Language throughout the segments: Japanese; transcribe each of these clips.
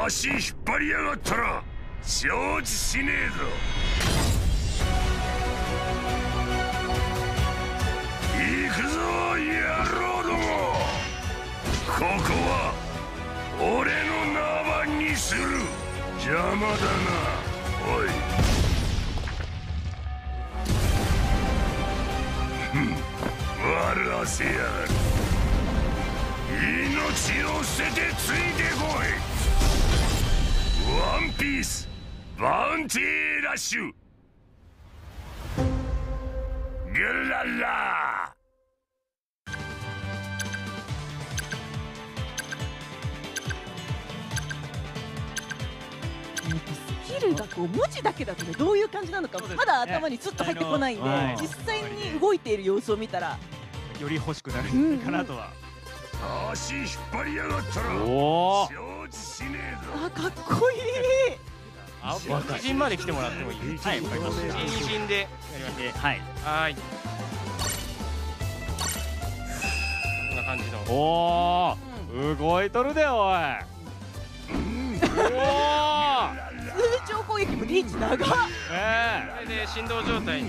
足引っ張りやがったら承知しねえぞ。行くぞ野郎ども。ここは俺の縄張りにする。邪魔だなおい。笑わせやがる。命を捨ててついてこい。ワンピースバウンティーラッシュグララ。 スキルがこう文字だけだとね、どういう感じなのかまだ頭にスッと入ってこないんで、実際に動いている様子を見たらより欲しくなるんじゃないかなとは。 足引っ張りやがったらおお、 承知しねえぞ。 あ、かっこいい。 あ、敵陣まで来てもらってもいい？ はい、わかりました。 敵陣でやりましょう。 はい。 はい。こんな感じの。 おお、動いとるでおい。おお。 通常攻撃もリーチ長っ。 これで振動状態に。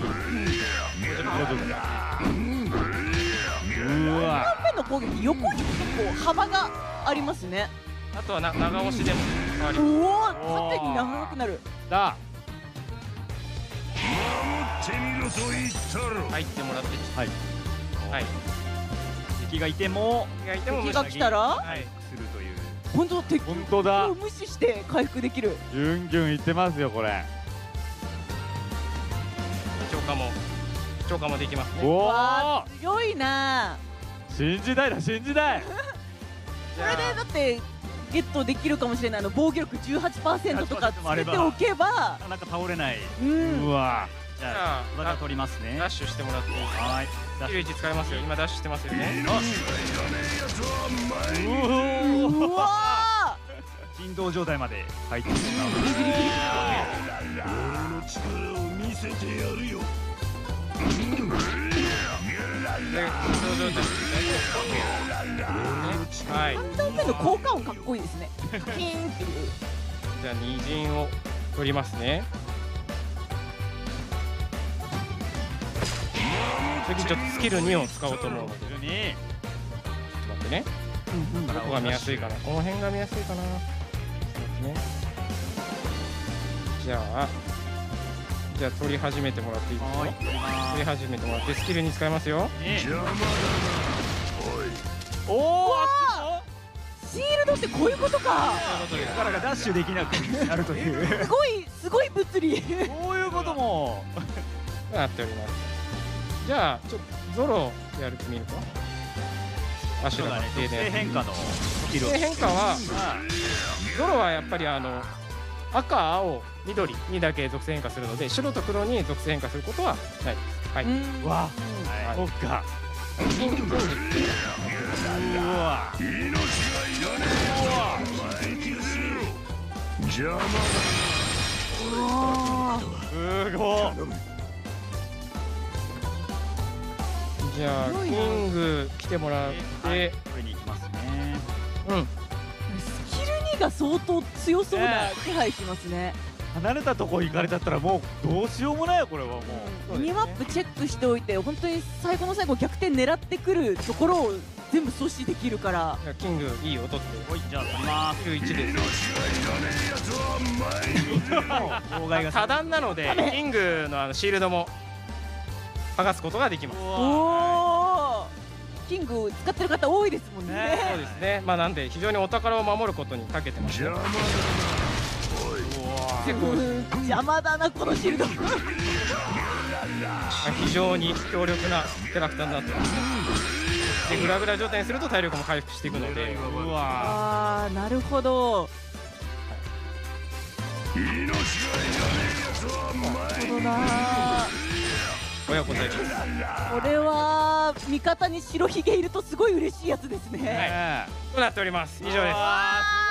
うわ。 カンペの攻撃横に結構幅がありますね。 あとは長押しでも変わりおまお、縦に長くなる。 だ。 守ってみろと言ったろ。 す。入ってもらって。 はい。 はい。 敵がいても敵がいても敵が来たらはい。 するという。 本当敵本当だを。無視して回復できる。 ギュンギュンいってますよこれ。 超過もできますね。 おわお。 あ、強いな。 新時代だ新時代。 これでだってゲットできるかもしれないの、防御力 18% とかつけておけば。 なかなか倒れない。 うんうわ。じじゃゃあ、 あ小高取りますね。 ダッシュしてもらっていいですか？ はい。ダッシュ。 91使いますよ。今ダッシュしてますよね。 うわ振動状態まで入ってしまう。 俺の力を見せてやるよ。 で、振動状態はい。 3段目の効果音かっこいいですね。カキーンっていう。 じゃあ二陣を取りますね。次ちょっとスキル2を使おうと思うので、ちょっと待ってね。どこが見やすいかな。この辺が見やすいかな。ちょっと待ってね。じゃあ取り始めてもらっていいですか？ はい。 取り始めてもらってスキルに使いますよ。 邪魔だなおい。 おお。 シールドってこういうことか。 力がダッシュできなくなるという。 すごい物理。 こういうことも。 なっております。じゃあちょっとゾロやってみるか。アシュラの属性変化のスキルを。 属性変化はゾロはやっぱり赤、青、緑にだけ属性変化するので、白と黒に属性変化することはないです。はい。 わ、 はいそっか。うわ。 命がいらねえぞ。邪魔だすごい。 じゃあキング来てもらって、 これに行きますね。 スキル2が相当強そうな気配しますね。 離れたとこ行かれたったらもうどうしようもないよこれはもう。 ミニマップチェックしておいて、本当に最後の最後逆転狙ってくるところを全部阻止できるから。 じゃあキングいいよ取って。 はい、じゃあ取ります。 91です。 命がいらねえやつは前に。 妨害が多段なのでキングのシールドも剥がすことができます。 おお、キング使ってる方多いですもんね。 そうですね。まあなんで非常にお宝を守ることに長けてますね。 邪魔だなおい。 結構邪魔だなこのシールド。 非常に強力なキャラクターになってます。でグラグラ状態にすると体力も回復していくので。 うわ。 ああ、なるほど。 命がいらねえやつは前に。 そうだな。 親子対決。 これは味方に白ひげいるとすごい嬉しいやつですね。 となっております。以上です。 わー